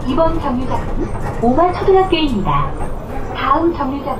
이번 정류장은 오마초등학교입니다. 다음 정류장은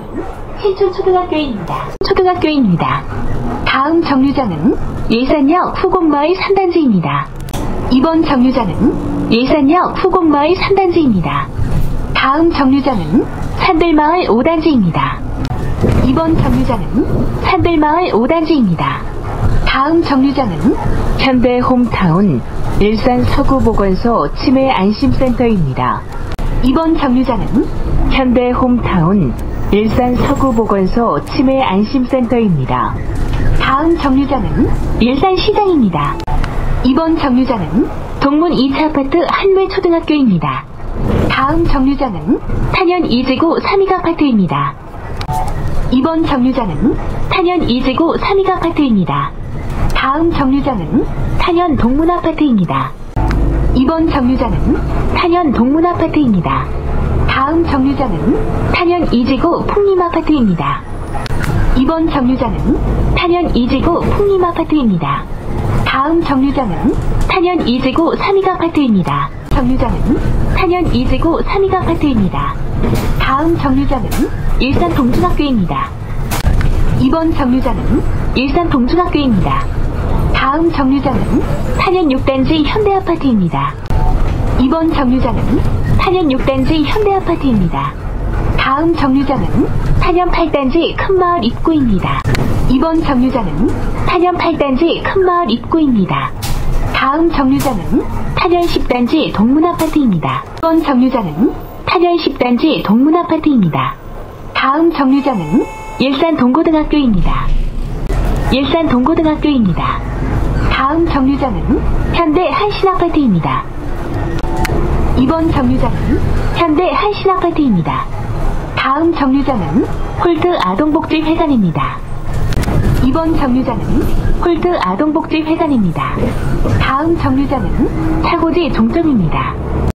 신촌초등학교입니다. 다음 정류장은 예산역 후곡마을 3단지입니다. 이번 정류장은 예산역 후곡마을 3단지입니다. 다음 정류장은 산들마을 5단지입니다. 이번 정류장은 산들마을 5단지입니다. 다음 정류장은 현대홈타운 일산 서구보건소 치매안심센터입니다. 이번 정류장은 현대홈타운 일산 서구보건소 치매안심센터입니다. 다음 정류장은 일산시장입니다. 이번 정류장은 동문 2차 아파트 한매초등학교입니다. 다음 정류장은 탄현 2지구 3익 아파트입니다. 이번 정류장은 탄현 2지구 3익 아파트입니다. 다음 정류장은 탄현 동문 아파트입니다. 이번 정류장은 탄현 동문 아파트입니다. 다음 정류장은 탄현 2지구 풍림 아파트입니다. 이번 정류장은 탄현 2지구 풍림 아파트입니다. 다음 정류장은 탄현 2지구 3익 아파트입니다. 정류장은 탄현 2지구 3익 아파트입니다. 다음 정류장은 일산 동중학교입니다. 이번 정류장은 일산 동중학교입니다. 다음 정류장은 탄현 6단지 현대아파트입니다. 이번 정류장은 탄현 6단지 현대아파트입니다. 다음 정류장은 탄현 8단지 큰마을 입구입니다. 이번 정류장은 탄현 8단지 큰마을 입구입니다. 다음 정류장은 탄현 10단지 동문아파트입니다. 이번 정류장은 탄현 10단지 동문아파트입니다. 다음 정류장은 일산 동고등학교입니다. 다음 정류장은 현대 한신아파트입니다. 이번 정류장은 현대 한신아파트입니다. 다음 정류장은 홀트 아동복지회관입니다. 이번 정류장은 홀트 아동복지회관입니다. 다음 정류장은 차고지 종점입니다.